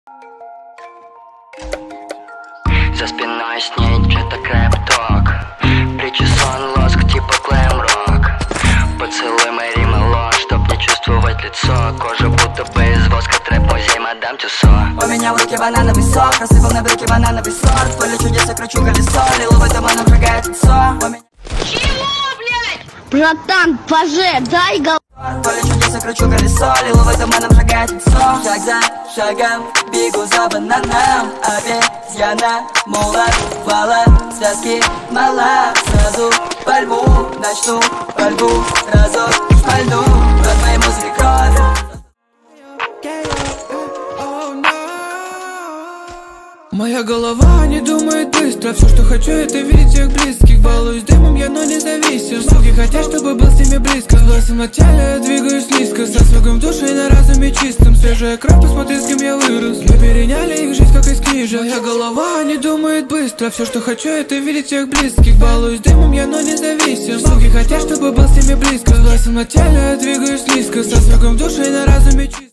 За спиной с ней что-то крэп-ток, причесон лоск типа глэм-рок. Поцелуй мои рима ложь, чтоб не чувствовать лицо. Кожа будто бы из воска, трэп-музей мадам Тюссо. У меня в руке банановый сок, рассыпал на брюке банановый сорт. Поле чудес, я кручу колесо, лиловый туман обжигает лицо. Чего, блядь? Братан, поже, дай гол... Поле чудес, я кручу колесо, лиловый туман обжигает лицо. Шаг за шагом бегу за бананом. Обезьяна, мула, вала, связки мала. Сразу пальму, начну пальбу, разок шпальну. Под моей музыке кровь. Моя голова не думает быстро. Все, что хочу, это видеть всех близких. Балуюсь дымом, я, но независим. Суки хотят, чтобы был с ними близко. С глазом на теле, я двигаюсь низко. Со свогом в душе и на разуме чистым. Свежая кровь, посмотри, с кем я вырос. Мы переняли их жизнь, как из книжек. Моя голова не думает быстро. Все, что хочу, это видеть всех близких. Балуюсь дымом, я, но независим. Суки хотят, чтобы был с ними близко. С глазом на теле, я двигаюсь низко. Со свогом в душе и на разуме чистым.